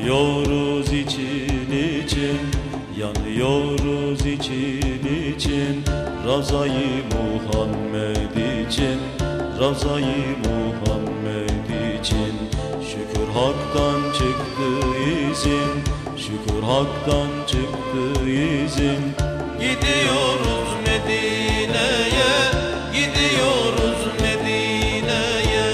Yanıyoruz için için, yanıyoruz için için, Ravza-i Muhammed için, Ravza-i Muhammed için. Şükür Hak'tan çıktı izin, şükür Hak'tan çıktı izin. Gidiyoruz Medine'ye, gidiyoruz Medine'ye.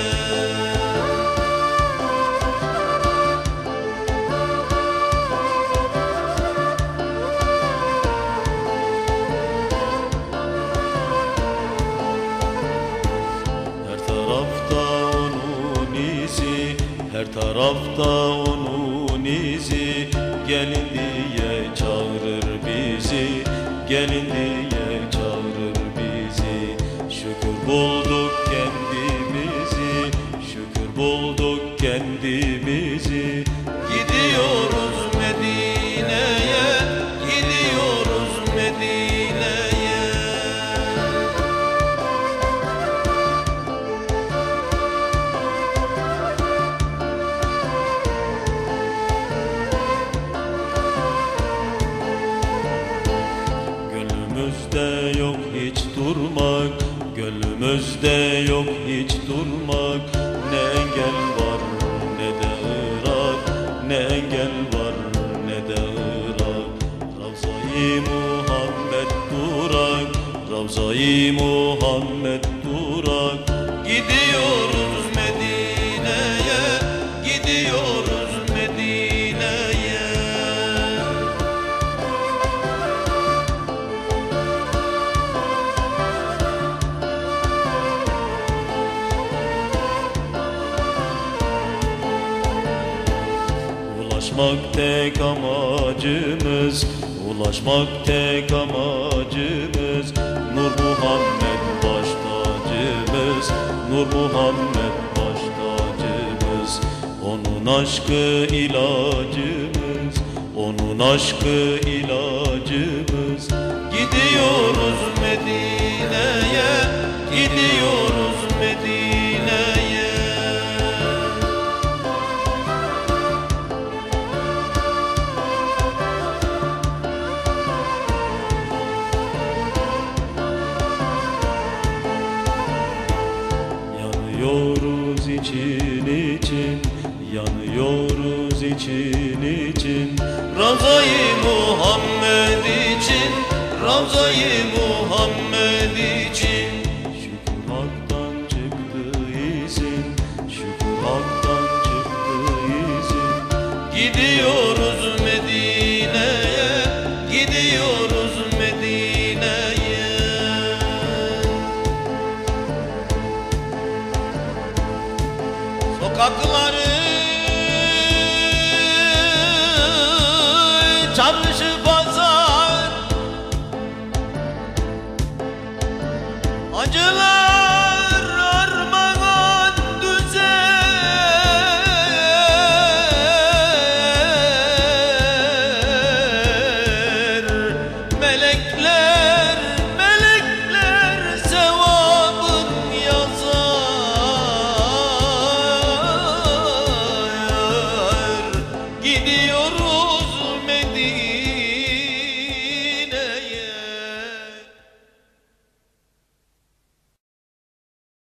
Her tarafta onun izi, her tarafta onun izi. Gelin diye çağırır bizi, gelin diye çağırır bizi. Şükür bulduk kendimizi, şükür bulduk kendimizi. Gidiyoruz Medine'ye, gidiyoruz Medine'ye. Gönlümüzde yok hiç durmak, gönlümüzde yok hiç durmak. Ne engel var ne de Irak, ne engel var ne de Irak. Ravza-i Muhammed durak, Ravza-i Muhammed durak. Gidiyoruz Medine'ye, gidiyoruz Medine'ye. Ulaşmak tek amacımız, ulaşmak tek amacımız. Nur Muhammed baş tacımız, Nur Muhammed baş tacımız. Onun aşkı ilacımız, onun aşkı ilacımız. Gidiyoruz Medine'ye, gidiyoruz Medine'ye. Yanıyoruz için için, yanıyoruz için için. Ravza-i Muhammed için, Ravza-i Muhammed için. Şükür Hak'tan çıktı izin, şükür Hak'tan çıktı izin. Gidiyoruz Medine'ye, gidiyoruz Medine'ye. Sokakları, çarşı pazar, acılar armağan düzer. Melekler, melekler sevabın yazar.